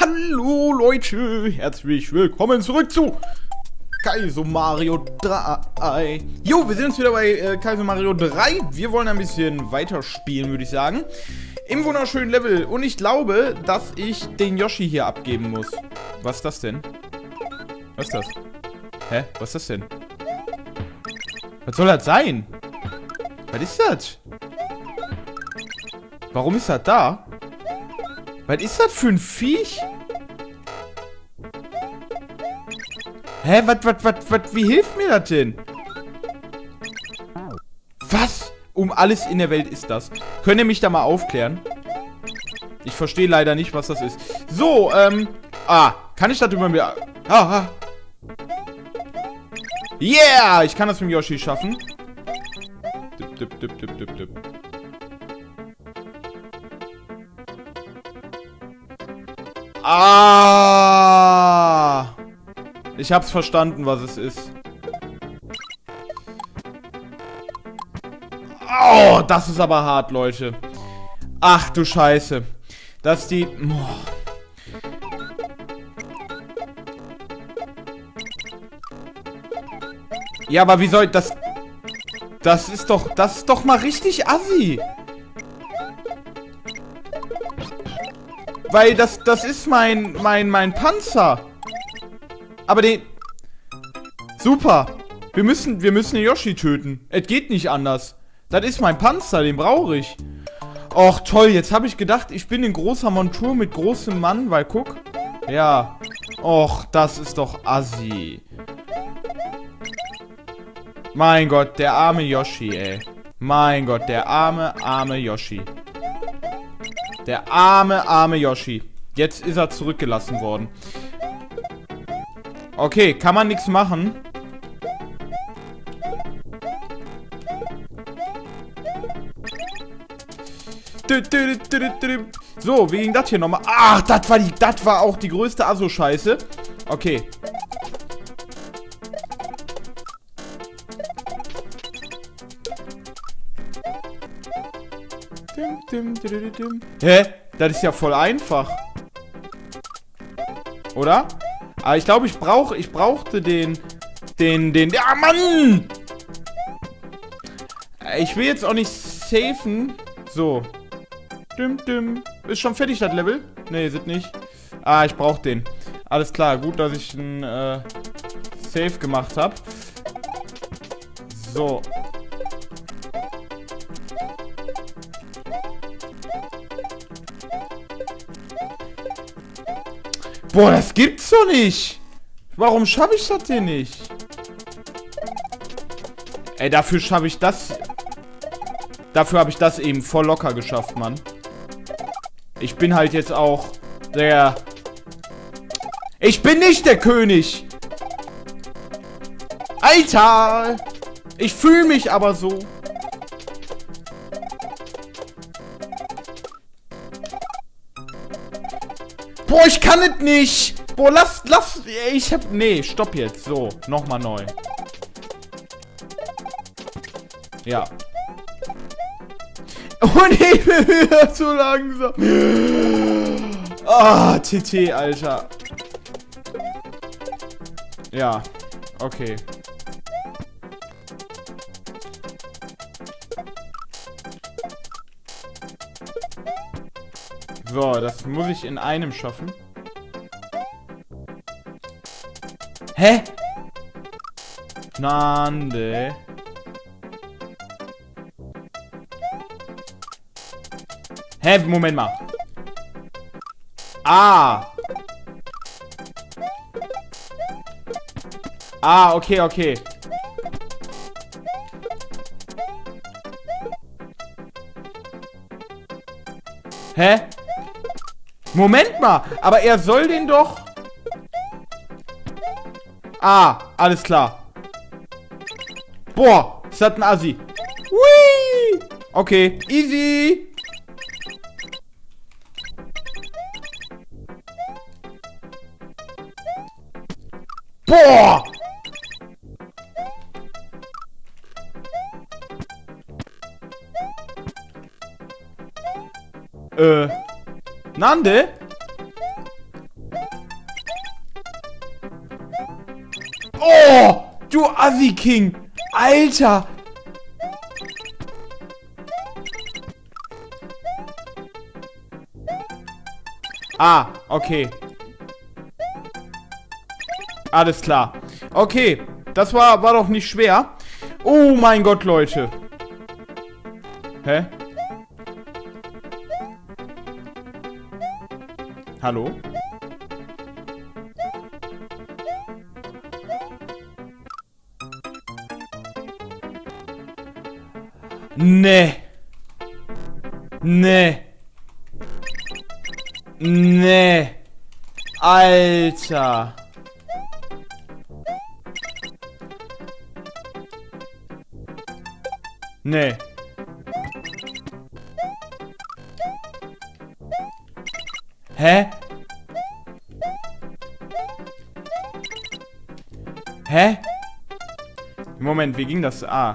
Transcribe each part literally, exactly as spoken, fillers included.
Hallo Leute, herzlich willkommen zurück zu Kaizo Mario drei. Jo, wir sind jetzt wieder bei äh, Kaizo Mario drei. Wir wollen ein bisschen weiterspielen, würde ich sagen. Im wunderschönen Level. Und ich glaube, dass ich den Yoshi hier abgeben muss. Was ist das denn? Was ist das? Hä? Was ist das denn? Was soll das sein? Was ist das? Warum ist das da? Was ist das für ein Viech? Hä? Was, was, was, was, wie hilft mir das denn? Was um alles in der Welt ist das? Könnt ihr mich da mal aufklären? Ich verstehe leider nicht, was das ist. So, ähm, ah, kann ich das über mir... Ah, ah. Yeah, ich kann das mit Yoshi schaffen. Dip, dip, dip, dip, dip, dip. Ah! Ich hab's verstanden, was es ist. Oh, das ist aber hart, Leute. Ach du Scheiße. Dass die... Oh. Ja, aber wie soll das... Das ist doch... Das ist doch mal richtig assi. Weil das, das ist mein, mein, mein Panzer. Aber den... Super. Wir müssen, wir müssen den Yoshi töten. Es geht nicht anders. Das ist mein Panzer, den brauche ich. Och, toll. Jetzt habe ich gedacht, ich bin in großer Montur mit großem Mann, weil guck. Ja. Och, das ist doch assi. Mein Gott, der arme Yoshi, ey. Mein Gott, der arme, arme Yoshi. Der arme, arme Yoshi. Jetzt ist er zurückgelassen worden. Okay, kann man nichts machen. So, wie ging das hier nochmal? Ach, das war die, das war auch die größte Asso-Scheiße. Okay. Hä? Das ist ja voll einfach. Oder? Aber ich glaube, ich brauche, ich brauchte den, den, den, ja, Mann! Ich will jetzt auch nicht safen. So. Dim, dim. Ist schon fertig, das Level? Nee, ist nicht. Ah, ich brauche den. Alles klar, gut, dass ich ein äh, Save gemacht habe. So. Boah, das gibt's doch nicht. Warum schaffe ich das denn nicht? Ey, dafür schaffe ich das. Dafür habe ich das eben voll locker geschafft, Mann. Ich bin halt jetzt auch der... Ich bin nicht der König. Alter. Ich fühle mich aber so. Boah, ich kann es nicht. Boah, lass, lass. Ich hab... Nee, stopp jetzt. So, nochmal neu. Ja. Und ich bin wieder zu langsam. Ah, T T, Alter. Ja, okay. So, das muss ich in einem schaffen. Hä? Nande. Hä? Moment mal. Ah. Ah, okay, okay. Hä? Moment mal. Aber er soll den doch... Ah, alles klar. Boah, ist das ein Assi. Hui. Okay, easy. Boah! Äh. Nande? Oh! Du Assi-King! Alter! Ah, okay. Alles klar. Okay, das war, war doch nicht schwer. Oh mein Gott, Leute. Hä? Hallo? Nee. Nee. Nee. Alter. Nee. Hä? Hä? Moment, wie ging das? Ah.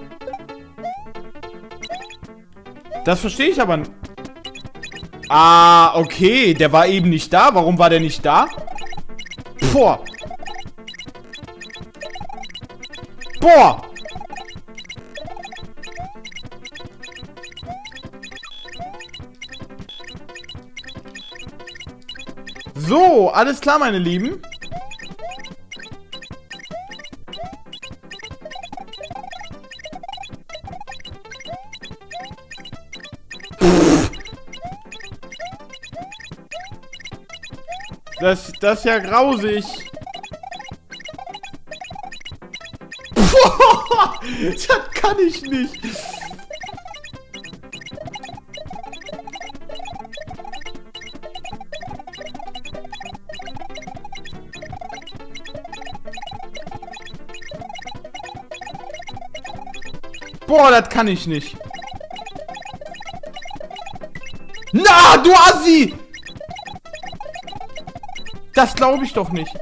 Das verstehe ich aber nicht. Ah, okay. Der war eben nicht da. Warum war der nicht da? Boah. Boah. So, alles klar, meine Lieben. Das, das ist ja grausig. Das kann ich nicht. Boah, das kann ich nicht. Na, du Assi! Das glaube ich doch nicht.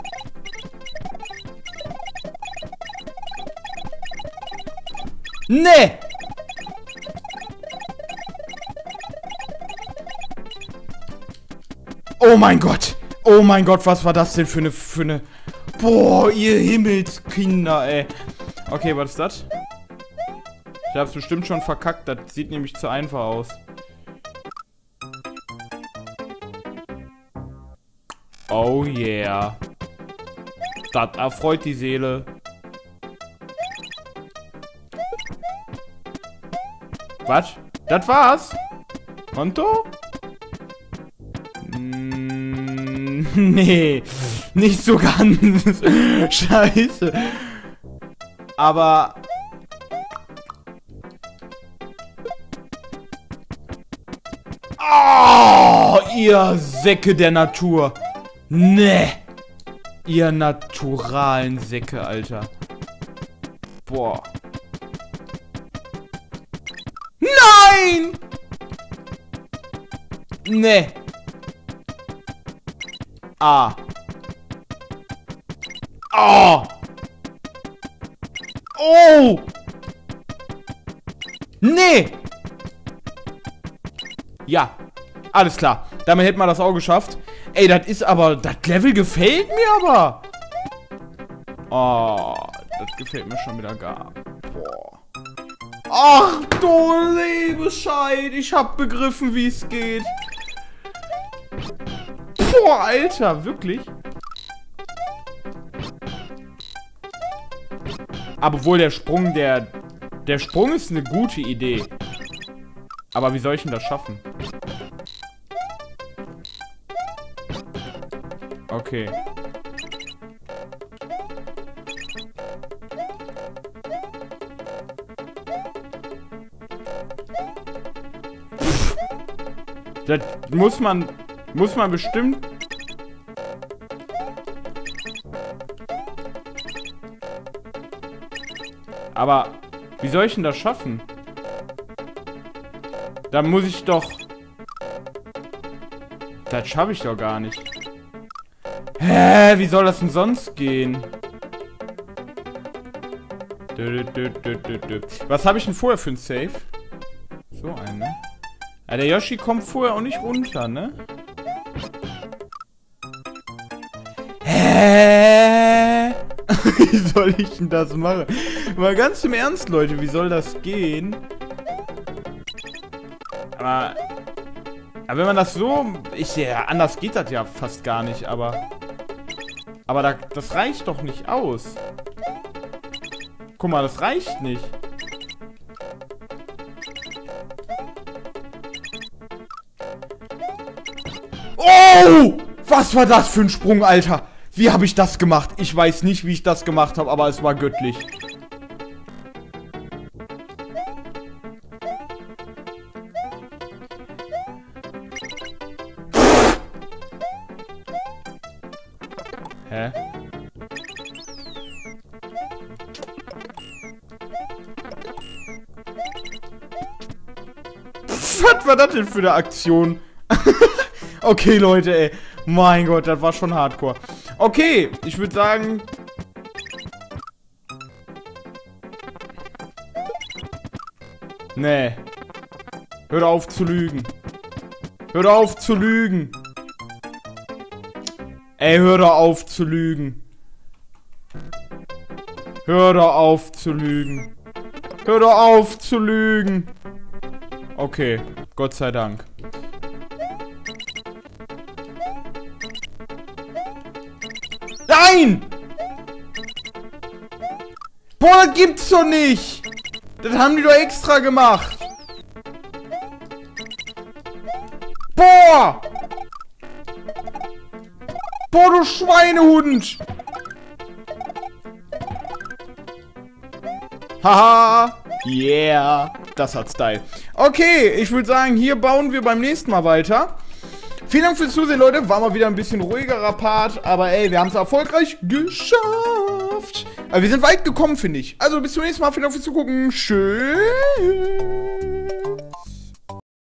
Nee! Oh mein Gott! Oh mein Gott, was war das denn für eine... Für eine Boah, ihr Himmelskinder, ey. Okay, was ist das? Ich hab's bestimmt schon verkackt. Das sieht nämlich zu einfach aus. Oh yeah. Das erfreut die Seele. Was? Das war's? Konto? Mm, nee. Nicht so ganz. Scheiße. Aber... Oh, ihr Säcke der Natur. Nee. Ihr naturalen Säcke, Alter. Boah. Nein! Nee. Ah. Oh. Oh. Nee. Ja. Alles klar. Damit hätten wir das auch geschafft. Ey, das ist aber... Das Level gefällt mir aber. Oh. Das gefällt mir schon wieder gar. Boah. Ach du Lebescheid. Ich hab begriffen, wie es geht. Boah, Alter. Wirklich? Aber wohl der Sprung, der... Der Sprung ist eine gute Idee. Aber wie soll ich denn das schaffen? Okay. Das muss man... Muss man bestimmt... Aber... Wie soll ich denn das schaffen? Da muss ich doch... Das schaffe ich doch gar nicht. Hä? Wie soll das denn sonst gehen? Was habe ich denn vorher für ein Save? So ein, ne? Ja, der Yoshi kommt vorher auch nicht runter, ne? Hä? Wie soll ich denn das machen? Mal ganz im Ernst, Leute, wie soll das gehen? Aber... Aber wenn man das so... Ich, ja, anders geht das ja fast gar nicht, aber... Aber da, das reicht doch nicht aus. Guck mal, das reicht nicht. Oh! Was war das für ein Sprung, Alter? Wie habe ich das gemacht? Ich weiß nicht, wie ich das gemacht habe, aber es war göttlich. Hä? Was war das denn für eine Aktion? Okay, Leute, ey. Mein Gott, das war schon hardcore. Okay, ich würde sagen... Nee. Hör auf zu lügen. Hör auf zu lügen. Ey, hör doch auf zu lügen. Hör doch auf zu lügen. Hör doch auf zu lügen. Okay, Gott sei Dank. Nein! Boah, das gibt's doch nicht! Das haben die doch extra gemacht! Boah! Boah, du Schweinehund! Haha! Yeah! Das hat Style. Okay, ich würde sagen, hier bauen wir beim nächsten Mal weiter. Vielen Dank fürs Zusehen, Leute. War mal wieder ein bisschen ruhigerer Part. Aber ey, wir haben es erfolgreich geschafft. Aber wir sind weit gekommen, finde ich. Also bis zum nächsten Mal. Vielen Dank fürs Zugucken. Tschüss.